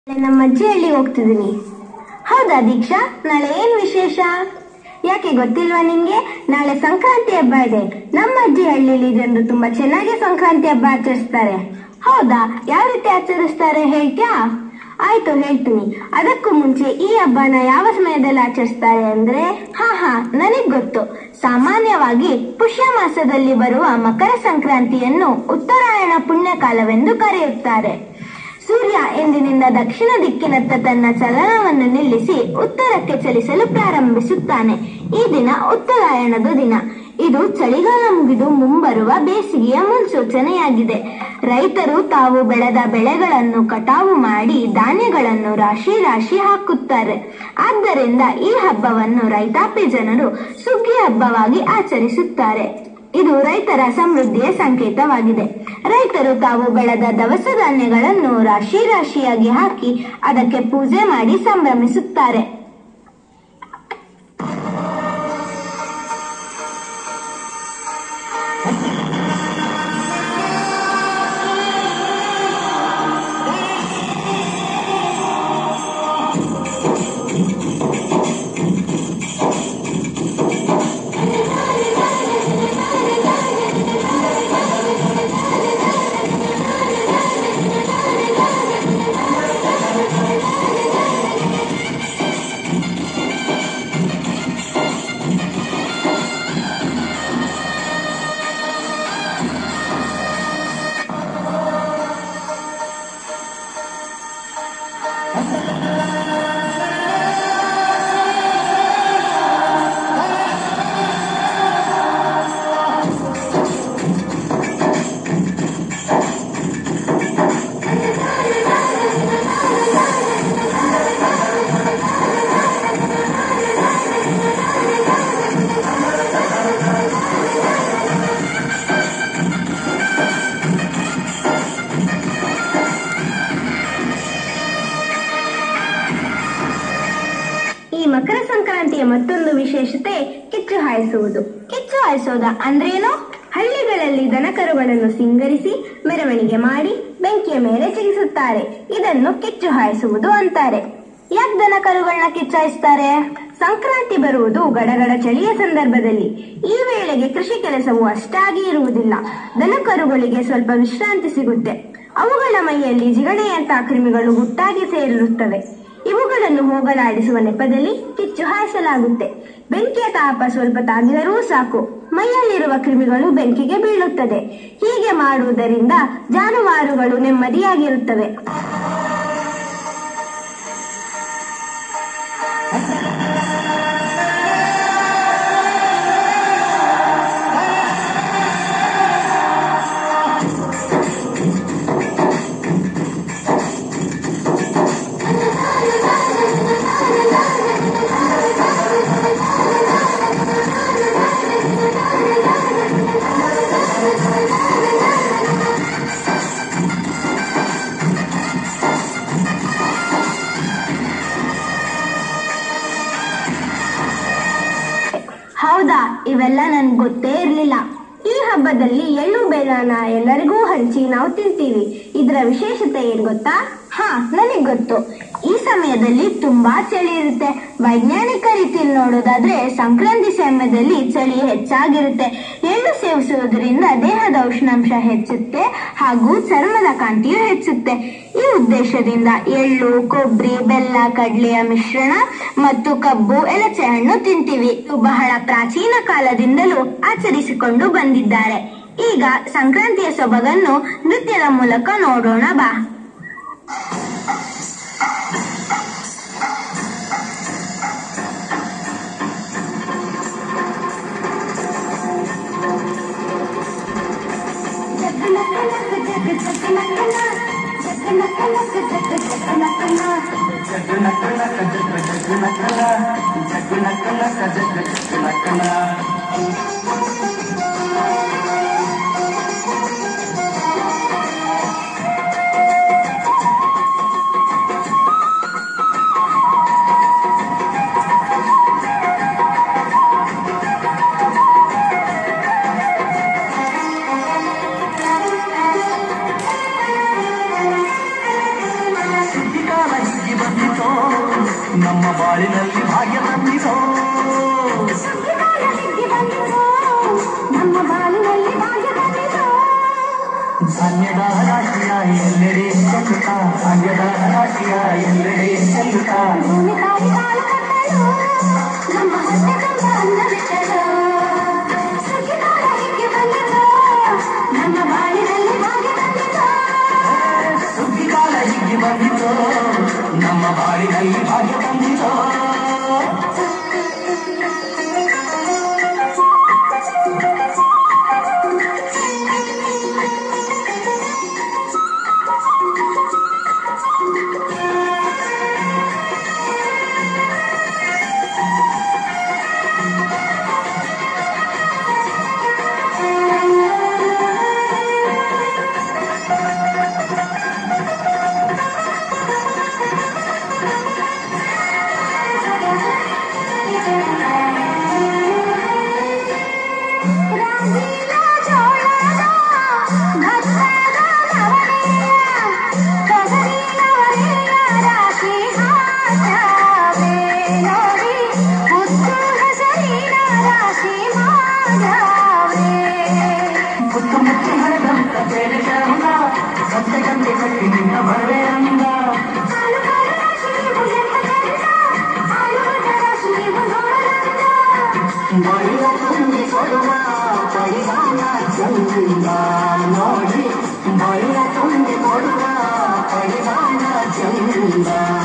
ನಮ್ಮ ಅಜ್ಜಿ ಹಳ್ಳಿಗೆ ಹೋಗ್ತಿದ್ದೀನಿ. ಹೌದಾ ದೀಕ್ಷಾ, ನಾಳೆ ಏನ್ ವಿಶೇಷ? ಯಾಕೆ ಗೊತ್ತಿಲ್ವಾ ನಿಮ್ಗೆ? ನಾಳೆ ಸಂಕ್ರಾಂತಿ ಹಬ್ಬ ಇದೆ. ನಮ್ಮ ಅಜ್ಜಿ ಹಳ್ಳಿಲಿ ಜನರು ತುಂಬಾ ಚೆನ್ನಾಗಿ ಸಂಕ್ರಾಂತಿ ಹಬ್ಬ ಆಚರಿಸ್ತಾರೆ. ಹೌದಾ, ಯಾವ ರೀತಿ ಆಚರಿಸ್ತಾರೆ ಹೇಳ್ತ್ಯಾ? ಆಯ್ತು, ಹೇಳ್ತೀನಿ. ಅದಕ್ಕೂ ಮುಂಚೆ ಈ ಹಬ್ಬನ ಯಾವ ಸಮಯದಲ್ಲಿ ಆಚರಿಸ್ತಾರೆ ಅಂದ್ರೆ, ನನಗ್ ಗೊತ್ತು. ಸಾಮಾನ್ಯವಾಗಿ ಪುಷ್ಯ ಮಾಸದಲ್ಲಿ ಬರುವ ಮಕರ ಸಂಕ್ರಾಂತಿಯನ್ನು ಉತ್ತರಾಯಣ ಪುಣ್ಯಕಾಲವೆಂದು ಕರೆಯುತ್ತಾರೆ. ಸೂರ್ಯ ಎಂದಿನಿಂದ ದಕ್ಷಿಣ ದಿಕ್ಕಿನತ್ತ ತನ್ನ ಚಲನವನ್ನು ನಿಲ್ಲಿಸಿ ಉತ್ತರಕ್ಕೆ ಚಲಿಸಲು ಪ್ರಾರಂಭಿಸುತ್ತಾನೆ. ಈ ದಿನ ಉತ್ತರಾಯಣದ ದಿನ. ಇದು ಚಳಿಗಾಲ ಮುಗಿದು ಮುಂಬರುವ ಬೇಸಿಗೆಯ ಮುನ್ಸೂಚನೆಯಾಗಿದೆ. ರೈತರು ತಾವು ಬೆಳೆದ ಬೆಳೆಗಳನ್ನು ಕಟಾವು ಮಾಡಿ ಧಾನ್ಯಗಳನ್ನು ರಾಶಿ ರಾಶಿ ಹಾಕುತ್ತಾರೆ. ಆದ್ದರಿಂದ ಈ ಹಬ್ಬವನ್ನು ರೈತಾಪಿ ಜನರು ಸುಗ್ಗಿ ಹಬ್ಬವಾಗಿ ಆಚರಿಸುತ್ತಾರೆ. ಇದು ರೈತರ ಸಮೃದ್ಧಿಯ ಸಂಕೇತವಾಗಿದೆ. ರೈತರು ತಾವು ಬೆಳೆದ ದವಸ ಧಾನ್ಯಗಳನ್ನು ರಾಶಿ ರಾಶಿಯಾಗಿ ಹಾಕಿ ಅದಕ್ಕೆ ಪೂಜೆ ಮಾಡಿ ಸಂಭ್ರಮಿಸುತ್ತಾರೆ. ಈ ಮಕರ ಸಂಕ್ರಾಂತಿಯ ಮತ್ತೊಂದು ವಿಶೇಷತೆ ಕಿಚ್ಚು ಹಾಯಿಸುವುದು. ಕಿಚ್ಚು ಹಾಯಿಸೋದ ಅಂದ್ರೇನು? ಹಳ್ಳಿಗಳಲ್ಲಿ ದನಕರುಗಳನ್ನು ಸಿಂಗರಿಸಿ ಮೆರವಣಿಗೆ ಮಾಡಿ ಬೆಂಕಿಯ ಮೇಲೆ ಚಿಗಿಸುತ್ತಾರೆ. ಇದನ್ನು ಕಿಚ್ಚು ಹಾಯಿಸುವುದು ಅಂತಾರೆ. ಯಾಕೆ ದನಕರುಗಳನ್ನ ಕಿಚ್ಚಾಯಿಸ್ತಾರೆ? ಸಂಕ್ರಾಂತಿ ಬರುವುದು ಗಡಗಡ ಚಳಿಯ ಸಂದರ್ಭದಲ್ಲಿ. ಈ ವೇಳೆಗೆ ಕೃಷಿ ಕೆಲಸವು ಅಷ್ಟಾಗಿ ಇರುವುದಿಲ್ಲ. ದನಕರುಗಳಿಗೆ ಸ್ವಲ್ಪ ವಿಶ್ರಾಂತಿ ಸಿಗುತ್ತೆ. ಅವುಗಳ ಮೈಯಲ್ಲಿ ಜಿಗಣೆಯಂತಹ ಕ್ರಿಮಿಗಳು ಗುಟ್ಟಾಗಿ ಸೇರಿರುತ್ತವೆ. ಇವುಗಳನ್ನು ಹೋಗಲಾಡಿಸುವ ನೆಪದಲ್ಲಿ ಕಿಚ್ಚು ಹಾಯಿಸಲಾಗುತ್ತೆ. ಬೆಂಕಿಯ ತಾಪ ಸ್ವಲ್ಪ ತಾಗಿದರೂ ಸಾಕು, ಮೈಯಲ್ಲಿರುವ ಕ್ರಿಮಿಗಳು ಬೆಂಕಿಗೆ ಬೀಳುತ್ತದೆ. ಹೀಗೆ ಮಾಡುವುದರಿಂದ ಜಾನುವಾರುಗಳು ನೆಮ್ಮದಿಯಾಗಿರುತ್ತವೆ. ಹೌದಾ, ಇವೆಲ್ಲ ನನ್ಗೆ ಗೊತ್ತೇ ಇರ್ಲಿಲ್ಲ. ಈ ಹಬ್ಬದಲ್ಲಿ ಎಳ್ಳು ಬೆಲ್ಲನ ಎಲ್ಲರಿಗೂ ಹಂಚಿ ನಾವು ತಿಂತೀವಿ. ಇದರ ವಿಶೇಷತೆ ಏನ್ ಗೊತ್ತಾ? ನನಗ್ ಗೊತ್ತು. ಈ ಸಮಯದಲ್ಲಿ ತುಂಬಾ ಚಳಿ ಇರುತ್ತೆ. ವೈಜ್ಞಾನಿಕ ರೀತಿಯಲ್ಲಿ ನೋಡೋದಾದ್ರೆ ಸಂಕ್ರಾಂತಿ ಸಮಯದಲ್ಲಿ ಚಳಿ ಹೆಚ್ಚಾಗಿರುತ್ತೆ. ಎಳ್ಳು ಸೇವಿಸುವುದರಿಂದ ದೇಹದ ಉಷ್ಣಾಂಶ ಹೆಚ್ಚುತ್ತೆ ಹಾಗೂ ಚರ್ಮದ ಕಾಂತಿಯು ಹೆಚ್ಚುತ್ತೆ. ಈ ಉದ್ದೇಶದಿಂದ ಎಳ್ಳು, ಕೊಬ್ಬರಿ, ಬೆಲ್ಲ, ಕಡ್ಲೆಯ ಮಿಶ್ರಣ ಮತ್ತು ಕಬ್ಬು, ಎಲಚೆ ಹಣ್ಣು ತಿಂತೀವಿ. ಇದು ಬಹಳ ಪ್ರಾಚೀನ ಕಾಲದಿಂದಲೂ ಆಚರಿಸಿಕೊಂಡು ಬಂದಿದ್ದಾರೆ. ಈಗ ಸಂಕ್ರಾಂತಿಯ ಸೊಬಗನ್ನು ನೃತ್ಯದ ಮೂಲಕ ನೋಡೋಣ ಬಾ. ನಮ್ಮ ಬಾಳಿನಲ್ಲಿ ಭಾಗ್ಯ ತಂದಿರೋ ನಮ್ಮ ಬಾಳಿನಲ್ಲಿ ಭಾಗ್ಯ ಬಂದಿರೋ ಧಾನ್ಯದ ರಾಶಿಯ ಎಲ್ಲೆಡೆ ಚೆಲ್ಲುತ್ತ ಧಾನ್ಯದ ರಾಶಿಯ ಎಲ್ಲೆಡೆ ಚೆಲ್ಲುತ್ತ ಭೂಮಿ ತಾಯಿ ಕಾಲು ಕಟ್ಟಲು ನಮ್ಮ ಹೊಟ್ಟೆ ತುಂಬ ಅನ್ನ ಬಿಟ್ಟಳು ಸುಖಿದಾರ ಹೀಗೆ ಬಂದಿರೋ ನಮ್ಮ ಬಾಳಿನಲ್ಲಿ ಭಾಗ್ಯ ಬಂದಿರೋ ಸುಗ್ಗಿಕಾಲ ಹೀಗೆ ಬಂದಿರೋ ನಮ್ಮ ಬಾಳಿನಲ್ಲಿ ಭಾಗ್ಯ ತಂದಿರೋ ನೋಡಿ ಬೈರ ತುಂಬಿ ಕೊಡುವ ಪರಿವಾರ ಚಂದ